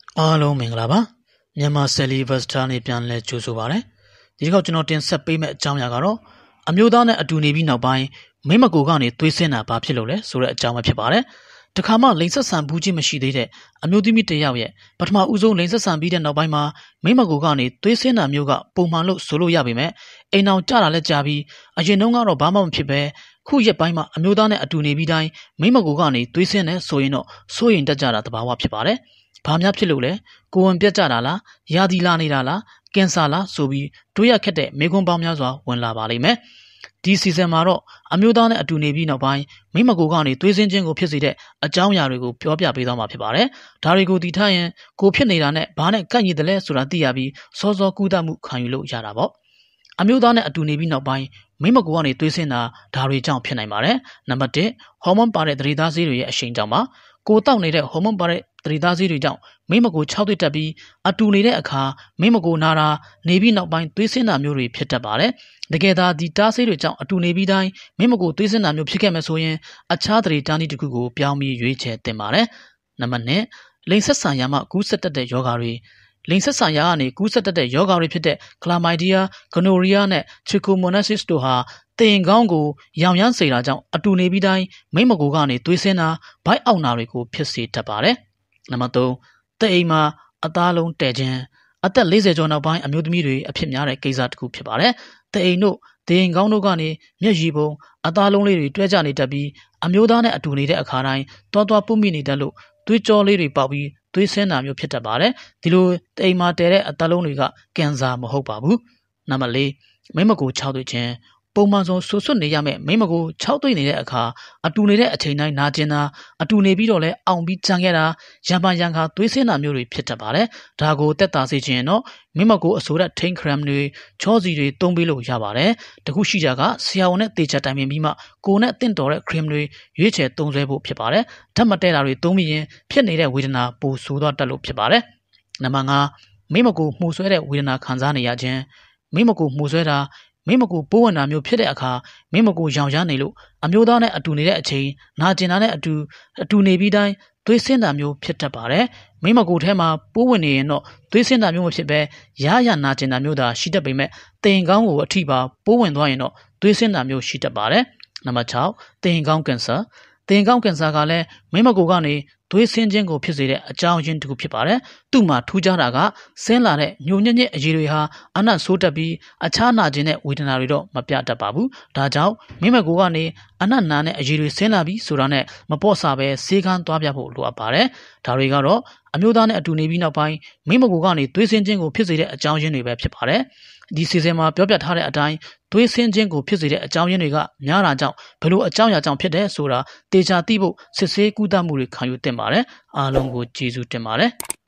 အားလုံးမင်္ဂလာပါမြန်မာဆယ်လီဗတ်စတာနဲ့ပြန်လဲကြိုဆိုပါရစေဒီတစ်ခေါက်ကျွန်တော်တင်ဆက်ပေးမယ့်အကြောင်းအရာကတော့အမျိုးသားနဲ့အတူနေပြီးနောက်ပိုင်းမိမကိုကနေသွေးဆင်းတာဘာဖြစ်လို့လဲဆိုတဲ့အကြောင်းပဲဖြစ်ပါတယ်တခါမှလိန်ဆက်ဆံဘူးချင်းမရှိသေးတဲ့အမျိုးသမီးတစ်ယောက်ရဲ့ပထမဦးဆုံးလိန်ဆက်ဆံပြီးတဲ့နောက်ပိုင်းမှာမိမကိုကနေသွေးဆင်းတာမျိုးကပုံမှန်လို့ဆိုလို့ရပေမဲ့အိမ်အောင်ကြတာလည်းကြာပြီးအရင်တုန်းကတော့ဘာမှမဖြစ်ပဲခုရက်ပိုင်းမှာအမျိုးသားနဲ့အတူနေပြီးတိုင်းမိမကိုကနေသွေးဆင်းတယ်ဆိုရင်တော့စိုးရင်တက်ကြတာတဘာဝဖြစ်ပါတယ်ဘာများဖြစ်လို့လဲကိုဝင်ပြတ်ကြတာလားယာဒီလာနေတာလားကင်ဆာလားဆိုပြီးတွေးရခက်တဲ့မိခွန်းပေါင်းများစွာဝင်လာပါလိမ့်မယ်ဒီစီဇန်မှာတော့အမျိုးသားနဲ့အတူနေပြီးနောက်ပိုင်းမိမကိုကနေသွေးစင်းခြင်းကိုဖြစ်စေတဲ့အကြောင်းအရာတွေကိုပြောပြပေးသွားမှာဖြစ်ပါတယ်ဒါတွေကိုတည်ထားရင်ကိုဖြစ်နေတာနဲ့ဘာနဲ့ကိုက်ညီတယ်လဲဆိုတာသိရပြီးစောစောကူးတတ်မှုခံယူလို့ရတာပေါ့အမျိုးသားနဲ့အတူနေပြီးနောက်ပိုင်းမိမကိုကနေသွေးဆင်းတာဒါတွေကြောင့်ဖြစ်နိုင်ပါတယ်နံပါတ်1ဟော်မုန်းပါတဲ့သတိသားဆေးတွေရဲ့အရှိန်ကြောင့်ပါကိုတောက်နေတဲ့ဟော်မုန်းပါတဲ့သတိသားဆေးတွေကြောင့်မိမကို6တွေ့တက်ပြီးအတူနေတဲ့အခါမိမကိုနာတာနေပြီးနောက်ပိုင်းသွေးဆင်းတာမျိုးတွေဖြစ်တတ်ပါတယ်တကယ်သာဒီတားဆေးတွေကြောင့်အတူနေပြီးတိုင်းမိမကိုသွေးဆင်းတာမျိုးဖြစ်ခဲ့မယ်ဆိုရင်အခြားသတိတားနည်းတစ်ခုကိုပြောင်းပြီးရွေးချယ်သင့်ပါတယ်နံပါတ်2လိင်ဆက်ဆံရာမှကူးစက်တတ်တဲ့ယောဂါတွေလိင်ဆက်ဆံရာကနေကူးစက်တတ်တဲ့ယောဂါတွေဖြစ်တဲ့ကလာမိုက်ဒီယာဂနိုရီယာနဲ့ချီကိုမိုနာဆစ်တို့ဟာတင်ကောင်းကိုရောင်ရမ်းစေတာကြောင့်အတူနေပြီးတိုင်းမိမကိုကနေသွေးဆင်းတာဘိုက်အောက်နာတွေကိုဖြစ်စေတတ်ပါတယ်နံပါတ်3တဲ့အိမ်မှာအသားလုံးတဲခြင်းအသက်40ကျော်နောက်ပိုင်းအမျိုးသမီးတွေအဖြစ်များတဲ့ကိစ္စတစ်ခုဖြစ်ပါတယ်တဲ့အိမ်တို့တင်ကောင်းတို့ကနေမျက်ရည်ပုံအသားလုံးလေးတွေတွဲကြနေတတ်ပြီးအမျိုးသားနဲ့အတူနေတဲ့အခါတိုင်းတွားပုမိနေတတ်လို့သွေးကြောလေးတွေပေါက်ပြီးသွေးဆင်းတာမျိုးဖြစ်တတ်ပါတယ်ဒီလိုတဲ့အိမ်မှာတဲတဲ့အသားလုံးတွေကကင်ဆာမဟုတ်ပါဘူးနံပါတ်4မိမကို6တွေ့ခြင်းပုံမှန်ဆုံးဆွဆွနေရမယ့်မိမကို6တွေ့နေတဲ့အခါအတူနေတဲ့အချိန်တိုင်းနာကျင်တာအတူနေပြီးတော့လဲအောင်ပြီးကြံခဲ့တာရံပန်ရံခါသွေးဆင်းတာမျိုးတွေဖြစ်တတ်ပါတယ်ဒါကိုတက်တာစေခြင်းတော့မိမကိုအစိုးရထိန်ခရမ်တွေချောစီတွေတုံးပေးလို့ရပါတယ်တခုရှိကြကဆရာဝန်နဲ့တေချာတိုင်ပင်ပြီးမှကိုနဲ့တင့်တော်တဲ့ခရမ်တွေရွေးချယ်သုံးစွဲဖို့ဖြစ်ပါတယ်ဓာတ်မတဲတာတွေသုံးပြီးရင်ဖြစ်နေတဲ့ဝေဒနာပိုဆိုးသွားတတ်လို့ဖြစ်ပါတယ်နံပါတ်5မိမကိုမှုဆွဲတဲ့ဝေဒနာခံစားနေရခြင်းမိမကိုမှုဆွဲတာမိမကိုပိုးဝင်တာမျိုးဖြစ်တဲ့အခါမိမကိုရောင်ရမ်းနေလို့အမျိုးသားနဲ့အတူနေတဲ့အချိန်နာကျင်တာနဲ့အတူနေပြီးတိုင်းသွေးဆင်းတာမျိုးဖြစ်တတ်ပါတယ်မိမကိုထဲမှာပိုးဝင်နေရင်တော့သွေးဆင်းတာမျိုးမဖြစ်ပဲရရနာကျင်တာမျိုးသာရှိတတ်ပေမဲ့တင်ကောင်းကိုအထိပါပိုးဝင်သွားရင်တော့သွေးဆင်းတာမျိုးရှိတတ်ပါတယ်နံပါတ်6တင်ကောင်းကင်ဆာတင်ကောင်းကင်ဆာကလည်းမိမကိုကနေသွေးဆင်းခြင်းကိုဖြစ်စေတဲ့အကြောင်းရင်းတစ်ခုဖြစ်ပါတယ်။သူ့မှာထူးခြားတာကဆင်းလာတဲ့ညိုညံ့ညက်အရည်တွေဟာအနံ့ဆိုးတက်ပြီးအခြားနာကျင်တဲ့ဝေဒနာတွေတော့မပြတတ်ပါဘူး။ဒါကြောင့်မိမကိုကနေအနံ့နာတဲ့အရည်တွေဆင်းလာပြီးဆိုတာနဲ့မပေါ့ဆပဲဆေးကန်းသွားပြဖို့လိုအပ်ပါတယ်။ဒါတွေကတော့အမျိုးသားနဲ့အတူနေပြီးနောက်ပိုင်းမိမကိုကနေသွေးဆင်းခြင်းကိုဖြစ်စေတဲ့အကြောင်းရင်းတွေပဲဖြစ်ပါတယ်။ဒီစီဇန်မှာပြောပြထားတဲ့အတိုင်းသွေးဆင်းခြင်းကိုဖြစ်စေတဲ့အကြောင်းရင်းတွေကများတာကြောင့်ဘယ်လိုအကြောင်းအရာကြောင့်ဖြစ်တယ်ဆိုတာတေချာသိဖို့စစ်ဆေးကူးသမှုတွေခံယူသင့်ပါတယ်အားလုံးကိုကျေးဇူးတင်ပါတယ်